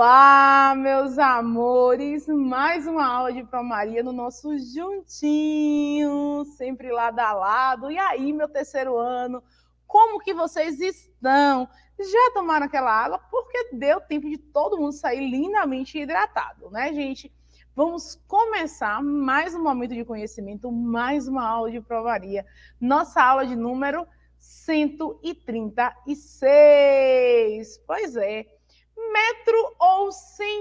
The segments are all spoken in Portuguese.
Olá, meus amores, mais uma aula de Pro Maria no nosso juntinho, sempre lado a lado. E aí, meu terceiro ano, como que vocês estão? Já tomaram aquela água? Porque deu tempo de todo mundo sair lindamente hidratado, né, gente? Vamos começar mais um momento de conhecimento, mais uma aula de Pro Maria. Nossa aula de número 136. Pois é. Metro ou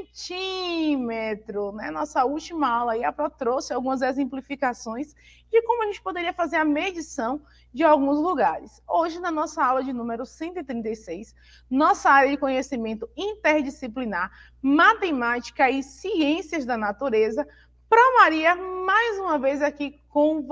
centímetro, né? Nossa última aula aí, a Pro trouxe algumas exemplificações de como a gente poderia fazer a medição de alguns lugares. Hoje, na nossa aula de número 136, nossa área de conhecimento interdisciplinar, matemática e ciências da natureza, Pro Maria, mais uma vez aqui com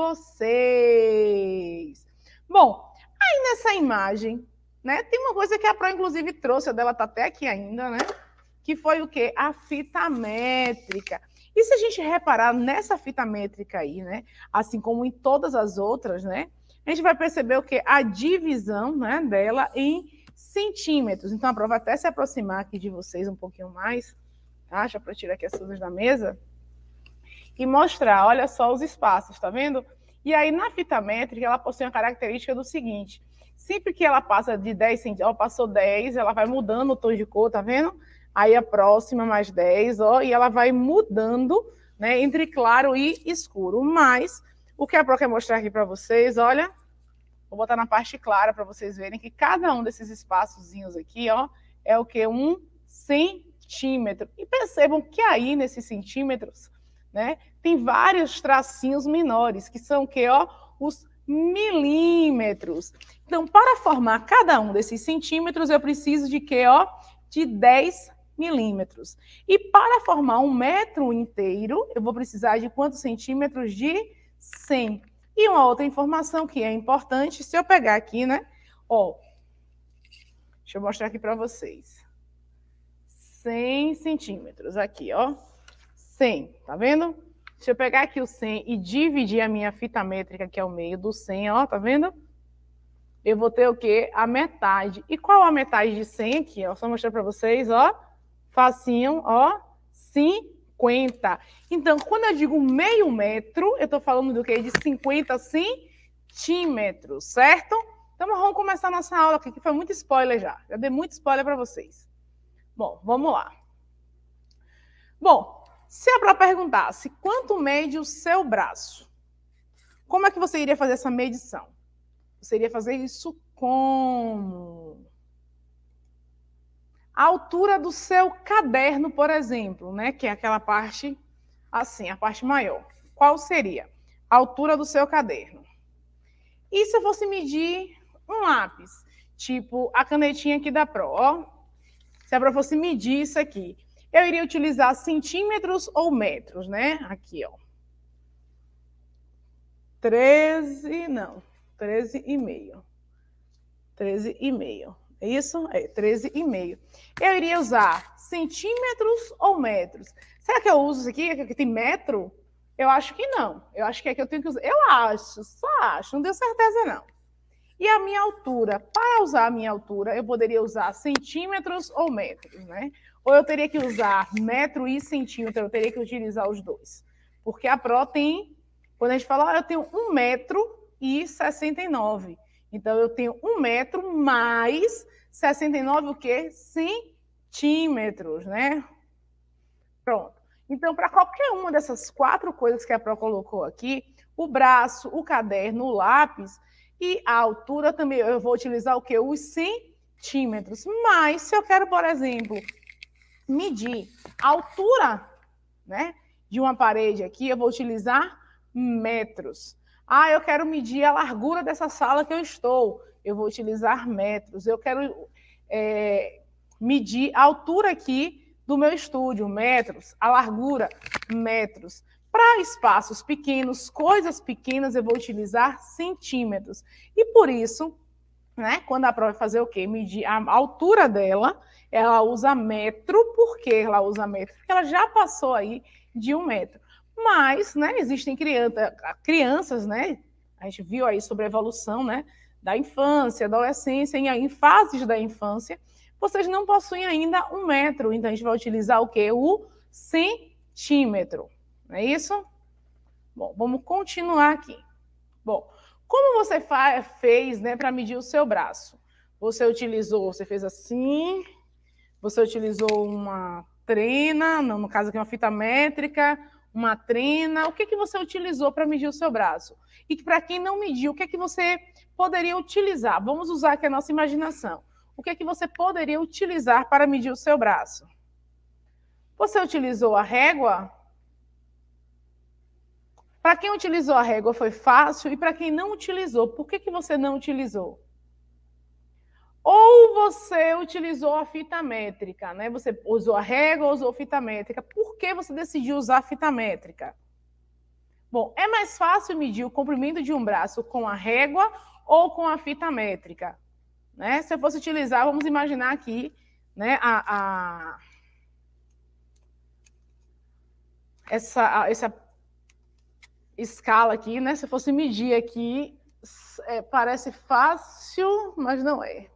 vocês. Bom, aí nessa imagem, né? Tem uma coisa que a Pro, inclusive, trouxe, a dela está até aqui ainda, né? Que foi o quê? A fita métrica. E se a gente reparar nessa fita métrica aí, né? Assim como em todas as outras, né? A gente vai perceber o quê? A divisão, né, dela em centímetros. Então, a Pro vai até se aproximar aqui de vocês um pouquinho mais, tá? Já para tirar aqui as coisas da mesa. E mostrar, olha só os espaços, tá vendo? E aí, na fita métrica, ela possui uma característica do seguinte: sempre que ela passa de 10 centímetros, ó, passou 10, ela vai mudando o tom de cor, tá vendo? Aí a próxima mais 10, ó, e ela vai mudando, né, entre claro e escuro. Mas o que a Pro quer mostrar aqui para vocês, olha, vou botar na parte clara para vocês verem que cada um desses espaçozinhos aqui, ó, é o que? 1 centímetro. E percebam que aí, nesses centímetros, né, tem vários tracinhos menores, que são o que, ó, os milímetros. Então, para formar cada um desses centímetros, eu preciso de quê, ó? De 10 milímetros. E para formar um metro inteiro, eu vou precisar de quantos centímetros? De 100. E uma outra informação que é importante, se eu pegar aqui, né? Ó, deixa eu mostrar aqui para vocês. 100 centímetros, aqui, ó. 100, tá vendo? Se eu pegar aqui o 100 e dividir a minha fita métrica, que é o meio do 100, ó, tá vendo? Eu vou ter o quê? A metade. E qual a metade de 100 aqui? Ó, só mostrar para vocês, ó. Facinho, ó. 50. Então, quando eu digo meio metro, eu tô falando do quê? De 50 centímetros, certo? Então, vamos começar a nossa aula aqui, que foi muito spoiler já. Já dei muito spoiler para vocês. Bom, vamos lá. Bom, se a Pro perguntasse quanto mede o seu braço, como é que você iria fazer essa medição? Você iria fazer isso como? A altura do seu caderno, por exemplo, né? Que é aquela parte assim, a parte maior. Qual seria? A altura do seu caderno. E se eu fosse medir um lápis? Tipo a canetinha aqui da Pro, ó. Se a Pro fosse medir isso aqui, eu iria utilizar centímetros ou metros, né? Aqui, ó. 13,5. 13,5. É isso? É, 13,5. Eu iria usar centímetros ou metros? Será que eu uso isso aqui? Aqui tem metro? Eu acho que não. Eu acho que é que eu tenho que usar. Eu acho, só acho. Não tenho certeza, não. E a minha altura? Para usar a minha altura, eu poderia usar centímetros ou metros, né? Ou eu teria que usar metro e centímetro, eu teria que utilizar os dois. Porque a Pro tem, quando a gente fala, eu tenho 1,69 m. Então, eu tenho 1 metro mais 69 o quê? Centímetros, né? Pronto. Então, para qualquer uma dessas 4 coisas que a Pro colocou aqui, o braço, o caderno, o lápis e a altura também, eu vou utilizar o quê? Os centímetros. Mas, se eu quero, por exemplo, medir a altura, né, de uma parede aqui, eu vou utilizar metros. Ah, eu quero medir a largura dessa sala que eu estou. Eu vou utilizar metros. Eu quero medir a altura aqui do meu estúdio, metros. A largura, metros. Para espaços pequenos, coisas pequenas, eu vou utilizar centímetros. E por isso, né, quando a Pro vai fazer o quê? Medir a altura dela, ela usa metro. Por que ela usa metro? Porque ela já passou aí de 1 metro. Mas, né, existem crianças, né? A gente viu aí sobre a evolução, né, da infância, adolescência, em fases da infância, vocês não possuem ainda 1 metro, então a gente vai utilizar o quê? O centímetro, não é isso? Bom, vamos continuar aqui. Bom, como você fez, né, para medir o seu braço? Você fez assim, você utilizou uma trena, não, no caso aqui uma fita métrica, uma trena. O que que você utilizou para medir o seu braço? E para quem não mediu, o que que você poderia utilizar? Vamos usar aqui a nossa imaginação. O que que você poderia utilizar para medir o seu braço? Você utilizou a régua? Para quem utilizou a régua foi fácil, e para quem não utilizou, por que que você não utilizou? Ou você utilizou a fita métrica, né? Você usou a régua ou usou a fita métrica. Por que você decidiu usar a fita métrica? Bom, é mais fácil medir o comprimento de um braço com a régua ou com a fita métrica, né? Se eu fosse utilizar, vamos imaginar aqui, né, essa escala aqui, né? Se eu fosse medir aqui, parece fácil, mas não é.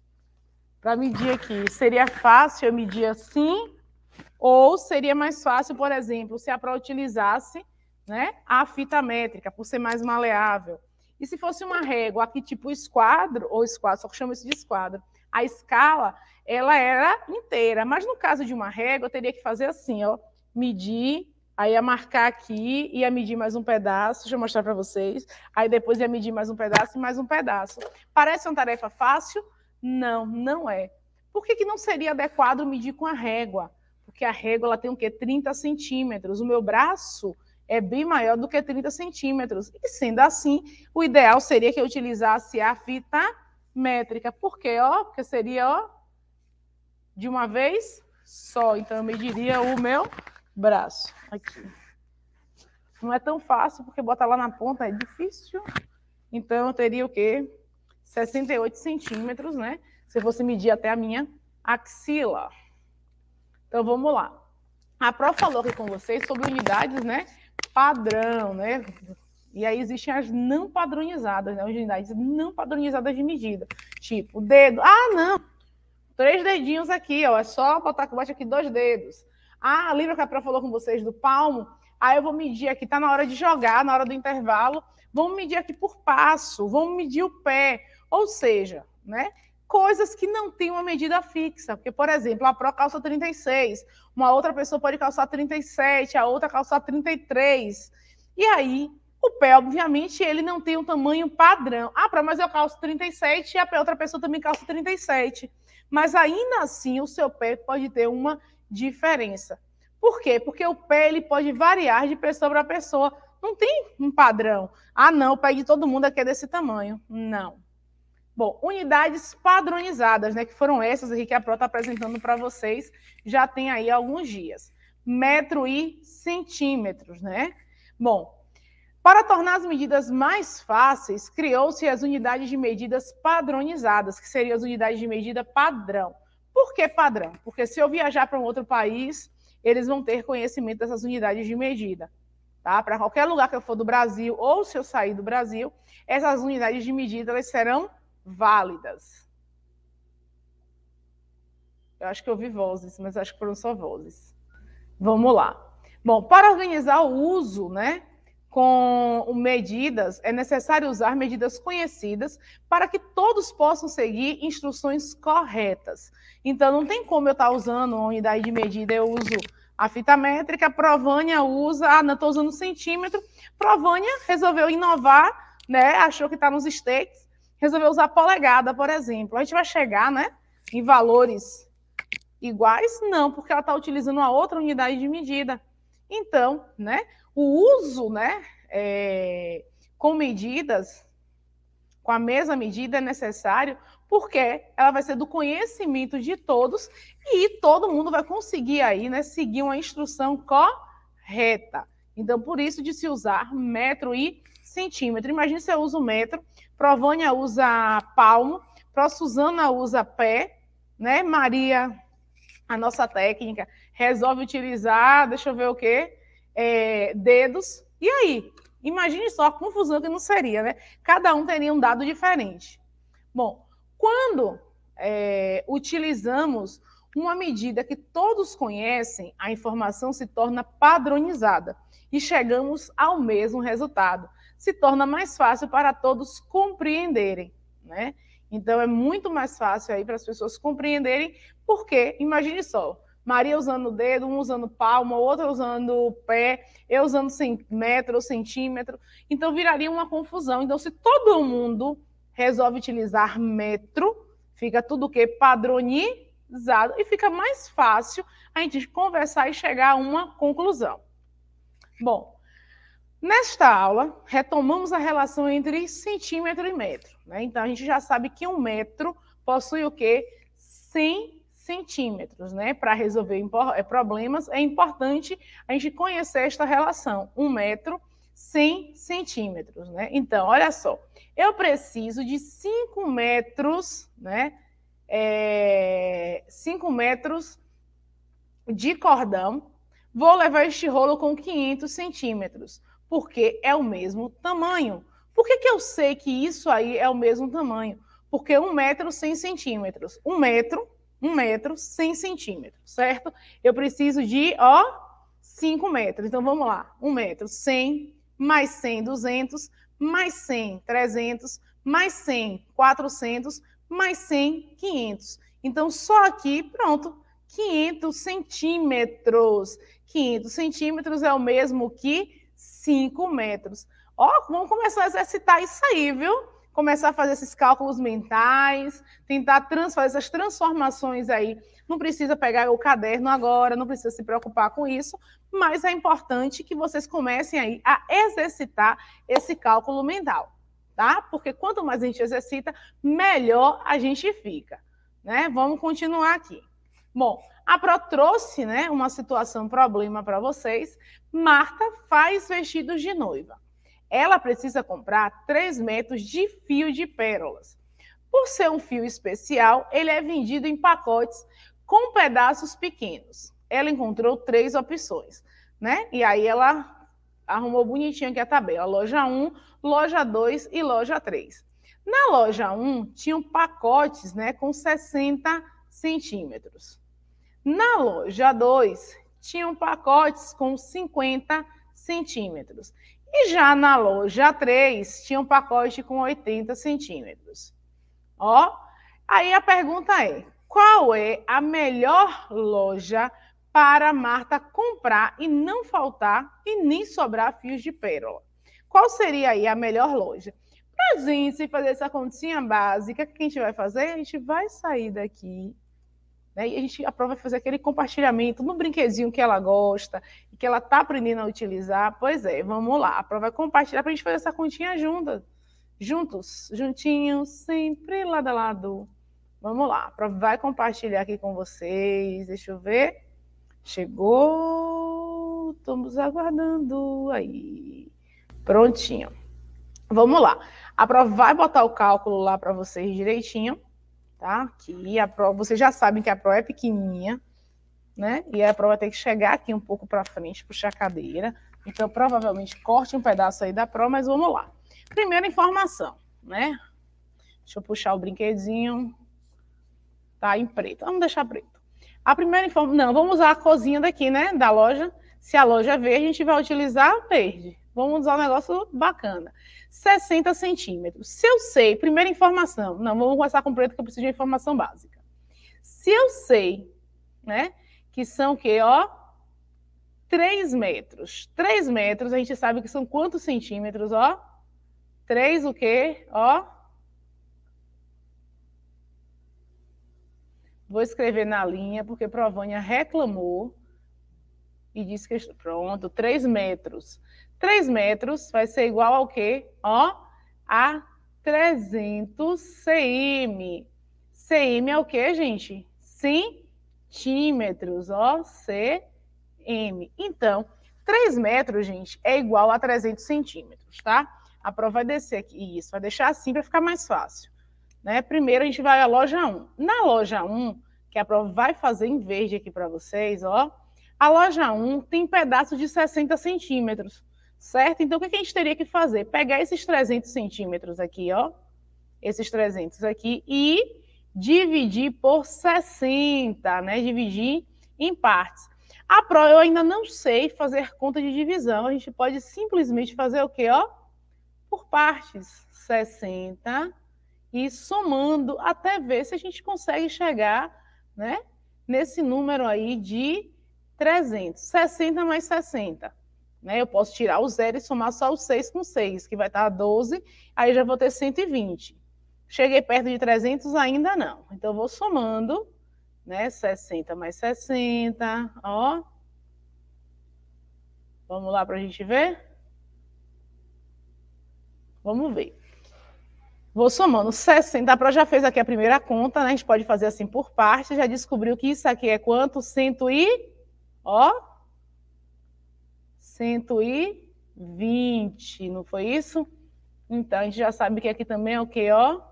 Para medir aqui, seria fácil eu medir assim, ou seria mais fácil, por exemplo, se a Pro utilizasse, né, a fita métrica, por ser mais maleável. E se fosse uma régua aqui tipo esquadro, ou esquadro, só que chama isso de esquadro, a escala, ela era inteira. Mas no caso de uma régua, eu teria que fazer assim, ó, medir, aí ia marcar aqui, ia medir mais um pedaço, deixa eu mostrar para vocês, aí depois ia medir mais um pedaço e mais um pedaço. Parece uma tarefa fácil? Não, não é. Por que que não seria adequado medir com a régua? Porque a régua ela tem o quê? 30 centímetros. O meu braço é bem maior do que 30 centímetros. E sendo assim, o ideal seria que eu utilizasse a fita métrica. Por quê? Ó, porque seria, ó, de uma vez só. Então, eu mediria o meu braço. Aqui. Não é tão fácil, porque botar lá na ponta é difícil. Então, eu teria o quê? 68 centímetros, né? Se eu fosse medir até a minha axila. Então, vamos lá. A Pro falou aqui com vocês sobre unidades, né? Padrão, né? E aí existem as não padronizadas, né? Unidades não padronizadas de medida. Tipo, dedo. Ah, não! 3 dedinhos aqui, ó. É só botar aqui 2 dedos. Ah, lembra que a Pro falou com vocês do palmo? Aí eu vou medir aqui, tá na hora de jogar, na hora do intervalo. Vamos medir aqui por passo, vamos medir o pé. Ou seja, né? Coisas que não têm uma medida fixa. Porque, por exemplo, a Pro calça 36, uma outra pessoa pode calçar 37, a outra calçar 33. E aí, o pé, obviamente, ele não tem um tamanho padrão. Ah, Pro, mas eu calço 37 e a outra pessoa também calça 37. Mas ainda assim, o seu pé pode ter uma diferença. Por quê? Porque o pé ele pode variar de pessoa para pessoa. Não tem um padrão. Ah, não, o pé de todo mundo aqui é desse tamanho. Não. Bom, unidades padronizadas, né, que foram essas aqui que a Pro está apresentando para vocês, já tem aí alguns dias. Metro e centímetros, né? Bom, para tornar as medidas mais fáceis, criou-se as unidades de medidas padronizadas, que seriam as unidades de medida padrão. Por que padrão? Porque se eu viajar para um outro país, eles vão ter conhecimento dessas unidades de medida. Tá? Para qualquer lugar que eu for do Brasil, ou se eu sair do Brasil, essas unidades de medida elas serão válidas. Eu acho que eu ouvi vozes, mas acho que foram só vozes. Vamos lá. Bom, para organizar o uso, né, com medidas, é necessário usar medidas conhecidas para que todos possam seguir instruções corretas. Então, não tem como eu estar usando uma unidade de medida, eu uso a fita métrica, a Provânia usa, não estou usando centímetro, Provânia resolveu inovar, né, achou que está nos steaks, resolveu usar polegada, por exemplo. A gente vai chegar, né, em valores iguais? Não, porque ela está utilizando uma outra unidade de medida. Então, né, o uso, né, com medidas, com a mesma medida é necessário, porque ela vai ser do conhecimento de todos e todo mundo vai conseguir aí, né, seguir uma instrução correta. Então, por isso de se usar metro e centímetro. Imagina se eu uso metro, Provânia usa palmo, Suzana usa pé, né? Maria, a nossa técnica, resolve utilizar, deixa eu ver o quê? Dedos. E aí? Imagine só a confusão que não seria, né? Cada um teria um dado diferente. Bom, quando utilizamos uma medida que todos conhecem, a informação se torna padronizada e chegamos ao mesmo resultado. Se torna mais fácil para todos compreenderem, né? Então, é muito mais fácil aí para as pessoas compreenderem, porque, imagine só, Maria usando o dedo, um usando palma, outra usando o pé, eu usando metro ou centímetro. Então, viraria uma confusão. Então, se todo mundo resolve utilizar metro, fica tudo o quê? Padronizado e fica mais fácil a gente conversar e chegar a uma conclusão. Bom, nesta aula, retomamos a relação entre centímetro e metro, né? Então, a gente já sabe que um metro possui o quê? 100 centímetros, né? Para resolver problemas, é importante a gente conhecer esta relação. 1 metro, 100 centímetros, né? Então, olha só, eu preciso de 5 metros, né? 5 metros de cordão. Vou levar este rolo com 500 centímetros, porque é o mesmo tamanho. Por que eu sei que isso aí é o mesmo tamanho? Porque 1 metro, 100 centímetros. 1 metro, 100 centímetros, certo? Eu preciso de, 5 metros. Então, vamos lá. 1 metro, 100, mais 100, 200, mais 100, 300, mais 100, 400, mais 100, 500. Então, só aqui, pronto, 500 centímetros. 500 centímetros é o mesmo que 5 metros. Vamos começar a exercitar isso aí, viu? Começar a fazer esses cálculos mentais, tentar fazer essas transformações aí. Não precisa pegar o caderno agora, não precisa se preocupar com isso, mas é importante que vocês comecem aí a exercitar esse cálculo mental, tá? Porque quanto mais a gente exercita, melhor a gente fica, né? Vamos continuar aqui. Bom, a Pro trouxe, né, uma situação, problema para vocês. Marta faz vestidos de noiva. Ela precisa comprar 3 metros de fio de pérolas. Por ser um fio especial, ele é vendido em pacotes com pedaços pequenos. Ela encontrou 3 opções, né? E aí ela arrumou bonitinho aqui a tabela. Loja 1, loja 2 e loja 3. Na loja 1, tinham pacotes, né, com 60 centímetros. Na loja 2, tinham pacotes com 50 centímetros. E já na loja 3, tinha um pacote com 80 centímetros. Aí a pergunta é, qual é a melhor loja para Marta comprar e não faltar e nem sobrar fios de pérola? Qual seria aí a melhor loja? Para a gente fazer essa continha básica, o que a gente vai fazer? A gente vai sair daqui, né? E a Pro vai fazer aquele compartilhamento no brinquedinho que ela gosta e que ela está aprendendo a utilizar. Pois é, vamos lá. A Pro vai compartilhar para a gente fazer essa continha juntos, juntinhos, sempre lado a lado. Vamos lá, a Pro vai compartilhar aqui com vocês. Deixa eu ver. Chegou. Estamos aguardando aí. Prontinho. Vamos lá. A Pro vai botar o cálculo lá para vocês direitinho. Tá? Aqui, a Pro, vocês já sabem que a Pro é pequenininha, né? E a Pro vai ter que chegar aqui um pouco para frente, puxar a cadeira. Então, provavelmente, corte um pedaço aí da Pro, mas vamos lá. Primeira informação, né? Deixa eu puxar o brinquedinho. Tá em preto. Vamos deixar preto. A primeira informação... Não, vamos usar a corzinha daqui, né? Da loja. Se a loja é verde, a gente vai utilizar verde. Vamos usar um negócio bacana. 60 centímetros. Se eu sei, primeira informação, não, vamos começar com preto que eu preciso de informação básica. Se eu sei, né, que são o quê, 3 metros. 3 metros, a gente sabe que são quantos centímetros, 3 o quê, Vou escrever na linha, porque Provânia reclamou e disse que, pronto, 3 metros. 3 metros vai ser igual ao quê? A 300 cm. cm é o quê, gente? Centímetros, cm. Então, 3 metros, gente, é igual a 300 centímetros, tá? A Pro vai descer aqui, isso, vai deixar assim para ficar mais fácil, né? Primeiro a gente vai à loja 1. Na loja 1, que a Pro vai fazer em verde aqui para vocês, a loja 1 tem pedaços de 60 centímetros. Certo? Então, o que a gente teria que fazer? Pegar esses 300 centímetros aqui, esses 300 aqui, e dividir por 60, né? Dividir em partes. A pró, eu ainda não sei fazer conta de divisão. A gente pode simplesmente fazer o quê, ó? Por partes. 60 e somando até ver se a gente consegue chegar, né, nesse número aí de 300. 60 mais 60. Né? Eu posso tirar o 0 e somar só o 6 com 6, que vai estar 12, aí já vou ter 120. Cheguei perto de 300? Ainda não. Então, eu vou somando, né, 60 mais 60, ó. Vamos lá para a gente ver? Vamos ver. Vou somando 60, a Pro já fez aqui a primeira conta, né? A gente pode fazer assim por parte, já descobriu que isso aqui é quanto? 120, não foi isso? Então, a gente já sabe que aqui também é o quê, ó?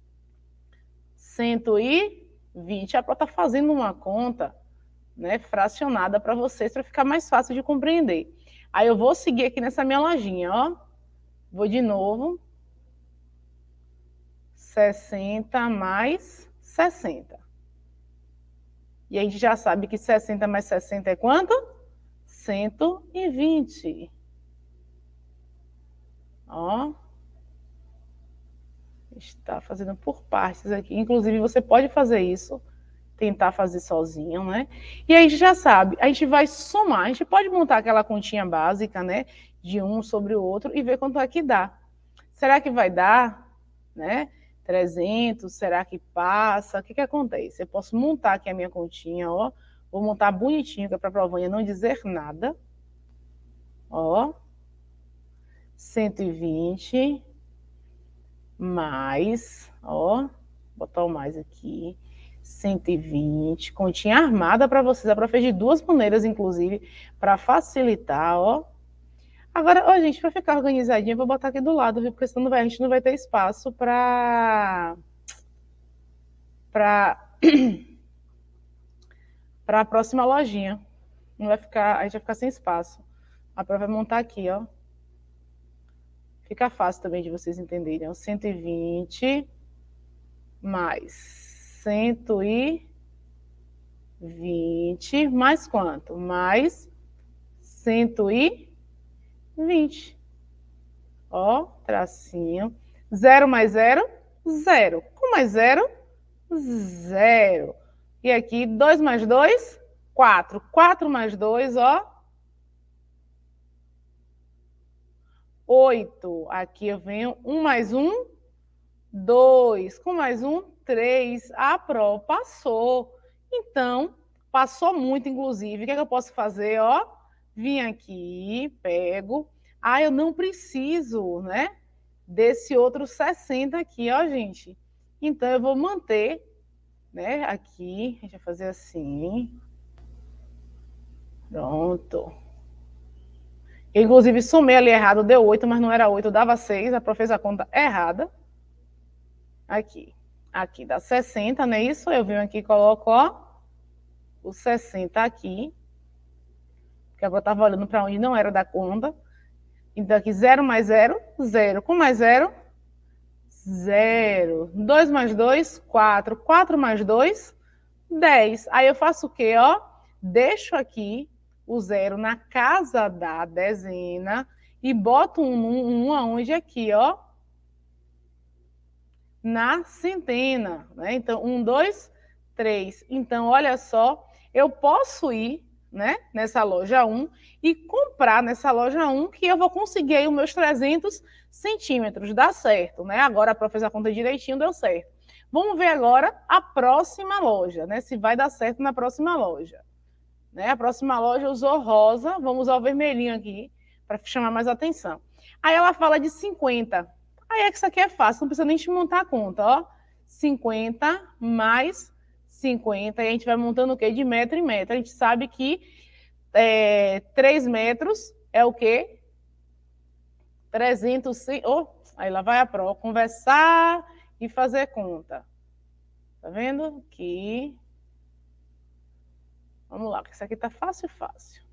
120. A Pro tá fazendo uma conta, né, fracionada para vocês, para ficar mais fácil de compreender. Aí eu vou seguir aqui nessa minha lojinha, ó. Vou de novo. 60 mais 60. E a gente já sabe que 60 mais 60 é quanto? 120. Ó. Está fazendo por partes aqui. Inclusive, você pode fazer isso, tentar fazer sozinho, né? E aí a gente já sabe, a gente vai somar, a gente pode montar aquela continha básica, né? De um sobre o outro e ver quanto é que dá. Será que vai dar, né? 300, será que passa? O que que acontece? Eu posso montar aqui a minha continha, ó. Vou montar bonitinho, que é para a Provanha não dizer nada. Ó. 120 mais, ó. Botar o mais aqui. 120, continha armada para vocês. A Prof fez de duas maneiras, inclusive, para facilitar, ó. Agora, ó, gente, para ficar organizadinha, eu vou botar aqui do lado, viu? Porque senão a gente não vai ter espaço para a próxima lojinha. Não vai ficar, a gente vai ficar sem espaço. A Pro vai montar aqui, ó. Fica fácil também de vocês entenderem. Ó. 120 mais 120 mais quanto? Mais 120. Ó, tracinho. 0 mais 0, 0. Com mais 0, 0. E aqui, 2 mais 2, 4. 4 mais 2, ó. 8. Aqui eu venho 1 mais 1, 2. Com mais 1, 3. A Pro passou. Então, passou muito, inclusive. O que é que eu posso fazer, ó? Vim aqui, pego. Ah, eu não preciso, né? Desse outro 60 aqui, ó, gente. Então, eu vou manter, né? Aqui, a gente vai fazer assim. Pronto. Eu, inclusive, somei ali errado, deu 8, mas não era 8, dava 6. A Pro fez a conta errada. Aqui. Aqui dá 60, não é isso? Eu venho aqui e coloco, ó, o 60 aqui. Porque agora eu estava olhando para onde não era da conta. Então, aqui 0 mais 0, 0. Com mais 0, 0. 2 mais 2, 4. 4 mais 2, 10. Aí eu faço o quê, ó? Deixo aqui o 0 na casa da dezena e boto um aonde aqui, ó? Na centena, né? Então, 1, 2, 3. Então, olha só, eu posso ir, né, nessa loja 1 e comprar nessa loja 1 que eu vou conseguir aí os meus 300 centímetros. Dá certo, né? Agora a Pro fez a conta direitinho, deu certo. Vamos ver agora a próxima loja, né? Se vai dar certo na próxima loja. Né? A próxima loja usou rosa, vamos usar o vermelhinho aqui para chamar mais atenção. Aí ela fala de 50. Aí é que isso aqui é fácil, não precisa nem te montar a conta, ó. 50 mais 50, e a gente vai montando o quê? De metro em metro. A gente sabe que 3 metros é o quê? 300, aí lá vai a Pro, conversar e fazer conta. Tá vendo? Aqui. Vamos lá, porque isso aqui tá fácil, fácil.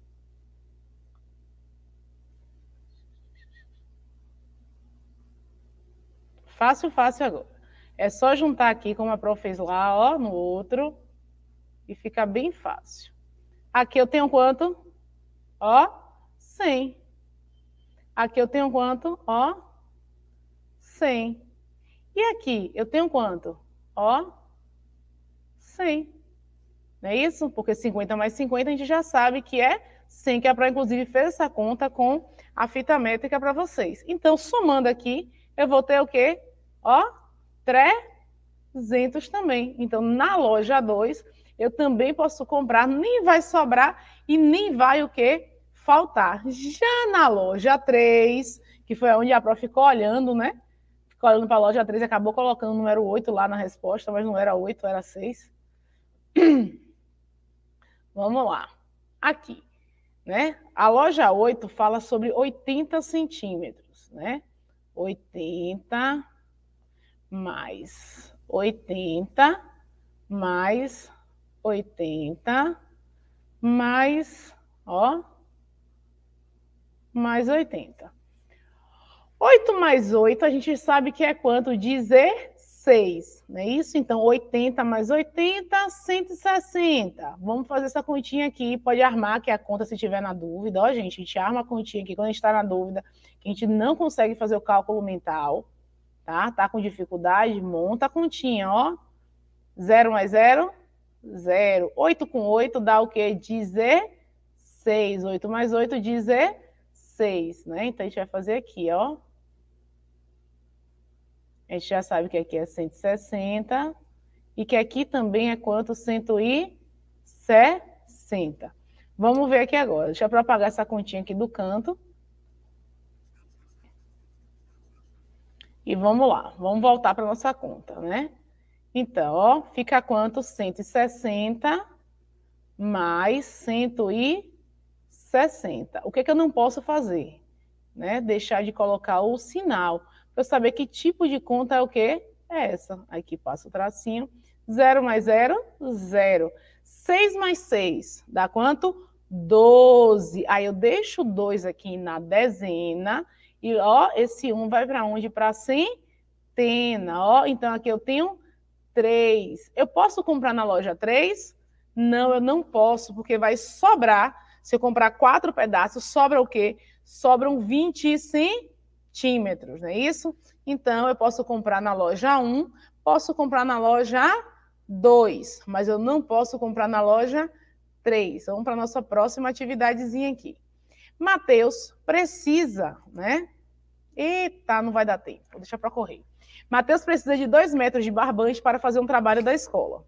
Fácil, fácil agora. É só juntar aqui, como a prof fez lá, ó, no outro, e fica bem fácil. Aqui eu tenho quanto? Ó, 100. Aqui eu tenho quanto? Ó, 100. E aqui eu tenho quanto? Ó, 100. Não é isso? Porque 50 mais 50 a gente já sabe que é 100, que a Pro, inclusive, fez essa conta com a fita métrica para vocês. Então, somando aqui, eu vou ter o quê? Ó, 300 também. Então, na loja 2, eu também posso comprar, nem vai sobrar e nem vai o quê? Faltar. Já na loja 3, que foi onde a Pro ficou olhando, né? Ficou olhando para a loja 3 e acabou colocando o número 8 lá na resposta, mas não era 8, era 6. Vamos lá. Aqui, né? A loja 8 fala sobre 80 centímetros, né? 80 mais 80 mais 80 mais, ó, mais 80. 8 mais 8, a gente sabe que é quanto? 16, não é isso? Então, 80 mais 80, 160. Vamos fazer essa continha aqui, pode armar aqui a conta se tiver na dúvida. Ó, gente, a gente arma a continha aqui quando a gente está na dúvida, que a gente não consegue fazer o cálculo mental, tá? Tá com dificuldade? Monta a continha, ó. 0 mais 0, 0. 8 com 8 dá o quê? 16. 8 mais 8, 16, né? Então, a gente vai fazer aqui, ó. A gente já sabe que aqui é 160 e que aqui também é quanto? 160. Vamos ver aqui agora. Deixa eu apagar essa continha aqui do canto. E vamos lá. Vamos voltar para a nossa conta, né? Então, ó, fica quanto? 160 mais 160. O que que eu não posso fazer? Né? Deixar de colocar o sinal. Para eu saber que tipo de conta é o quê? É essa. Aqui passa o tracinho. 0 mais 0, 0. 6 mais 6 dá quanto? 12. Aí eu deixo 2 aqui na dezena. E, ó, esse 1 vai para onde? Para centena. Ó, então aqui eu tenho 3. Eu posso comprar na loja 3? Não, eu não posso, porque vai sobrar. Se eu comprar 4 pedaços, sobra o quê? Sobram 20 centímetros, não é isso? Então, eu posso comprar na loja 1, posso comprar na loja 2, mas eu não posso comprar na loja 3. Vamos para a nossa próxima atividadezinha aqui. Mateus precisa, né? Eita, não vai dar tempo, vou deixar para correr. Mateus precisa de 2 metros de barbante para fazer um trabalho da escola.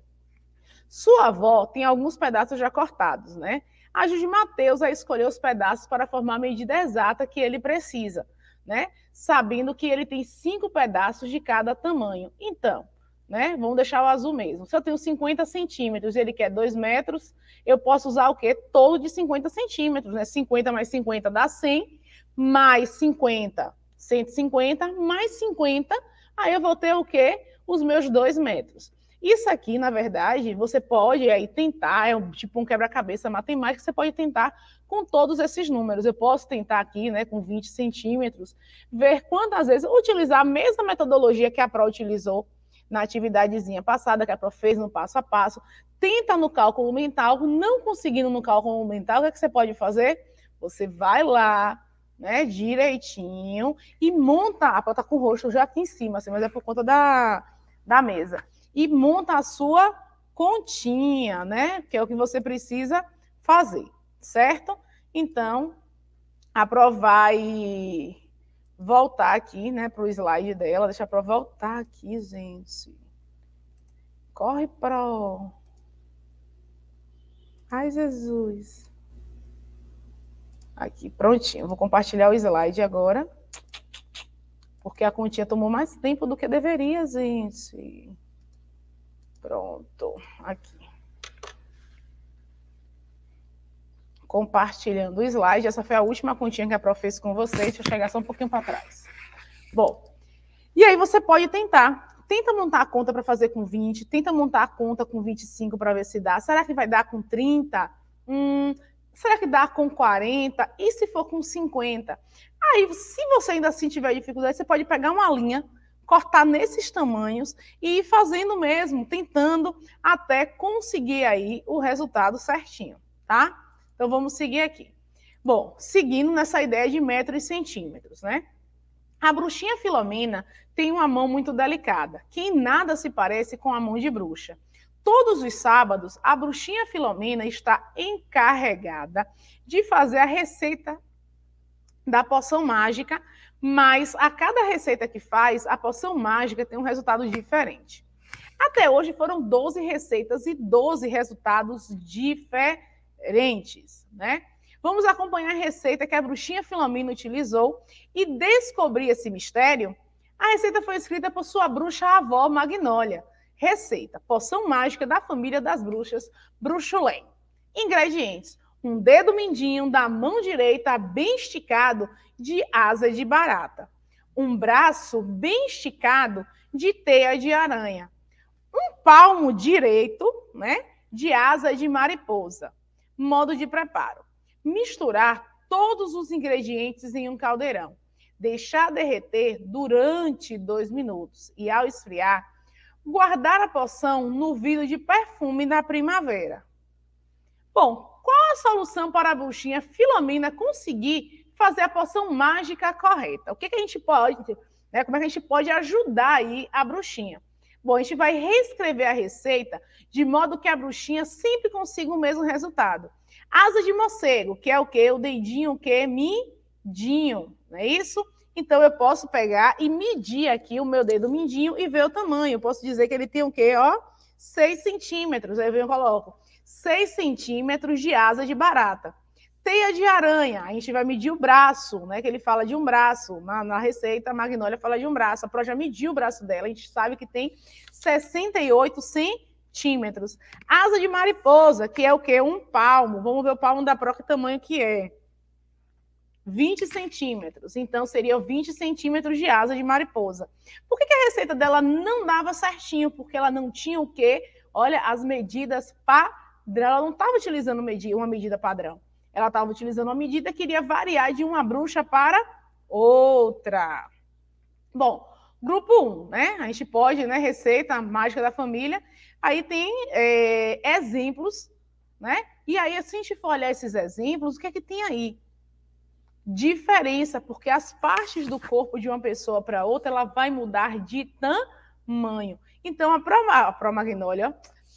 Sua avó tem alguns pedaços já cortados, né? Ajude Mateus a escolher os pedaços para formar a medida exata que ele precisa, né? Sabendo que ele tem 5 pedaços de cada tamanho. Então, né? Vamos deixar o azul mesmo. Se eu tenho 50 centímetros e ele quer 2 metros, eu posso usar o quê? Todo de 50 centímetros, né? 50 mais 50 dá 100, mais 50, 150, mais 50, aí eu vou ter o quê? Os meus 2 metros. Isso aqui, na verdade, você pode aí tentar, é tipo um quebra-cabeça matemático, você pode tentar com todos esses números. Eu posso tentar aqui, né, com 20 centímetros, ver quantas vezes utilizar a mesma metodologia que a Pro utilizou na atividadezinha passada, que a Pro fez no passo a passo. Tenta no cálculo mental, não conseguindo no cálculo mental, o que é que você pode fazer? Você vai lá, né, direitinho e monta, a Pro tá com o rosto já aqui em cima, assim, mas é por conta da mesa. E monta a sua continha, né? Que é o que você precisa fazer, certo? Então, a Pro vai voltar aqui, né, para o slide dela. Deixa a Pro voltar aqui, gente. Corre, Pro. Ai, Jesus. Aqui, prontinho. Vou compartilhar o slide agora. Porque a continha tomou mais tempo do que deveria, gente. Pronto, aqui. Compartilhando o slide. Essa foi a última continha que a Pro fez com vocês. Deixa eu chegar só um pouquinho para trás. Bom, e aí você pode tentar. Tenta montar a conta para fazer com 20. Tenta montar a conta com 25 para ver se dá. Será que vai dar com 30? Será que dá com 40? E se for com 50? Aí, se você ainda assim tiver dificuldade, você pode pegar uma linha, cortar nesses tamanhos e ir fazendo mesmo, tentando até conseguir aí o resultado certinho, tá? Então, vamos seguir aqui. Bom, seguindo nessa ideia de metros e centímetros, né? A bruxinha Filomena tem uma mão muito delicada, que em nada se parece com a mão de bruxa. Todos os sábados, a bruxinha Filomena está encarregada de fazer a receita da poção mágica, mas a cada receita que faz, a poção mágica tem um resultado diferente. Até hoje foram 12 receitas e 12 resultados diferentes, né? Vamos acompanhar a receita que a bruxinha Filomena utilizou e descobrir esse mistério. A receita foi escrita por sua bruxa avó Magnólia. Receita: poção mágica da família das bruxas Bruxulém. Ingredientes: um dedo mindinho da mão direita bem esticado de asa de barata. Um braço bem esticado de teia de aranha. Um palmo direito, né, de asa de mariposa. Modo de preparo: misturar todos os ingredientes em um caldeirão. Deixar derreter durante 2 minutos e, ao esfriar, guardar a poção no vidro de perfume da primavera. Bom, qual a solução para a bruxinha Filomena conseguir fazer a poção mágica correta? O que a gente pode, né, como é que a gente pode ajudar aí a bruxinha? Bom, a gente vai reescrever a receita de modo que a bruxinha sempre consiga o mesmo resultado. Asa de morcego, que é o quê? O dedinho, o quê? Mindinho, não é isso? Então, eu posso pegar e medir aqui o meu dedo mindinho e ver o tamanho. Eu posso dizer que ele tem o quê? Ó, 6 centímetros. Aí eu coloco 6 centímetros de asa de barata. Teia de aranha, a gente vai medir o braço, né? Que ele fala de um braço. Na receita, a Magnólia fala de um braço. A Pro já mediu o braço dela, a gente sabe que tem 68 centímetros. Asa de mariposa, que é o quê? Um palmo. Vamos ver o palmo da Pro, que tamanho que é. 20 centímetros. Então, seriam 20 centímetros de asa de mariposa. Por que a receita dela não dava certinho? Porque ela não tinha o quê? Olha, as medidas padrão. Ela não estava utilizando uma medida padrão. Ela estava utilizando uma medida que iria variar de uma bruxa para outra. Bom, grupo 1, né? A gente pode, né? Receita mágica da família. Aí tem exemplos, né? E aí, se a gente for olhar esses exemplos, o que é que tem aí? Diferença, porque as partes do corpo de uma pessoa para outra, ela vai mudar de tamanho. Então, a Pro Magnólia,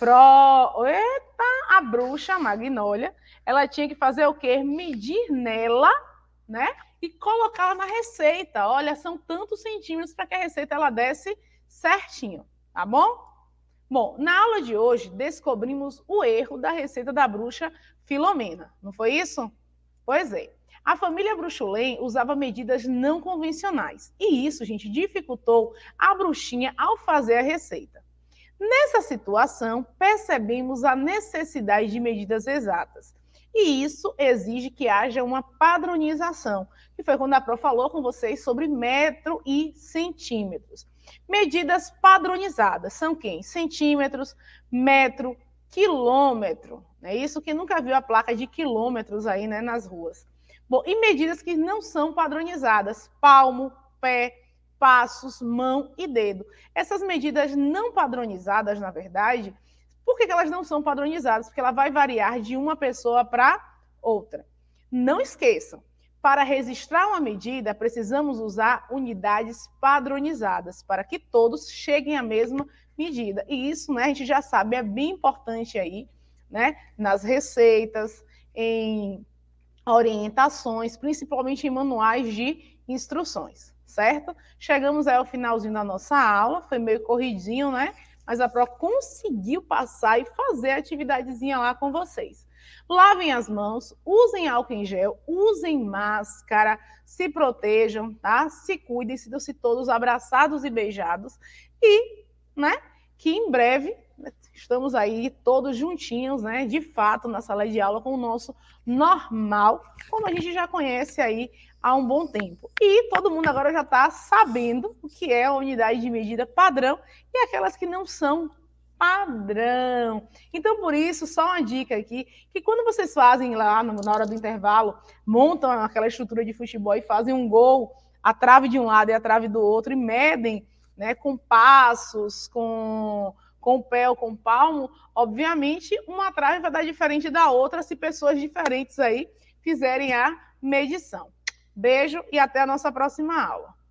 a bruxa Magnólia, ela tinha que fazer o quê? Medir nela, né? E colocá-la na receita. Olha, são tantos centímetros para que a receita ela desse certinho, tá bom? Bom, na aula de hoje, descobrimos o erro da receita da bruxa Filomena. Não foi isso? Pois é. A família Bruxulém usava medidas não convencionais. E isso, gente, dificultou a bruxinha ao fazer a receita. Nessa situação, percebemos a necessidade de medidas exatas. E isso exige que haja uma padronização, que foi quando a Pro falou com vocês sobre metro e centímetros. Medidas padronizadas são quem? Centímetros, metro, quilômetro. É isso que nunca viu a placa de quilômetros aí, né, nas ruas. Bom, e medidas que não são padronizadas, palmo, pé, passos, mão e dedo. Essas medidas não padronizadas, na verdade, por que elas não são padronizadas? Porque ela vai variar de uma pessoa para outra. Não esqueçam, para registrar uma medida, precisamos usar unidades padronizadas, para que todos cheguem à mesma medida. E isso, né, a gente já sabe, é bem importante aí, né, nas receitas, em orientações, principalmente em manuais de instruções, certo? Chegamos aí ao finalzinho da nossa aula, foi meio corridinho, né? Mas a Pro conseguiu passar e fazer a atividadezinha lá com vocês. Lavem as mãos, usem álcool em gel, usem máscara, se protejam, tá? Se cuidem, sintam-se todos abraçados e beijados e, né, que em breve estamos aí todos juntinhos, né, de fato, na sala de aula com o nosso normal, como a gente já conhece aí há um bom tempo. E todo mundo agora já está sabendo o que é a unidade de medida padrão e aquelas que não são padrão. Então, por isso, só uma dica aqui, que quando vocês fazem lá na hora do intervalo, montam aquela estrutura de futebol e fazem um gol, a trave de um lado e a trave do outro, e medem né, com passos, com o pé ou com o palmo, obviamente uma trave vai dar diferente da outra se pessoas diferentes aí fizerem a medição. Beijo e até a nossa próxima aula.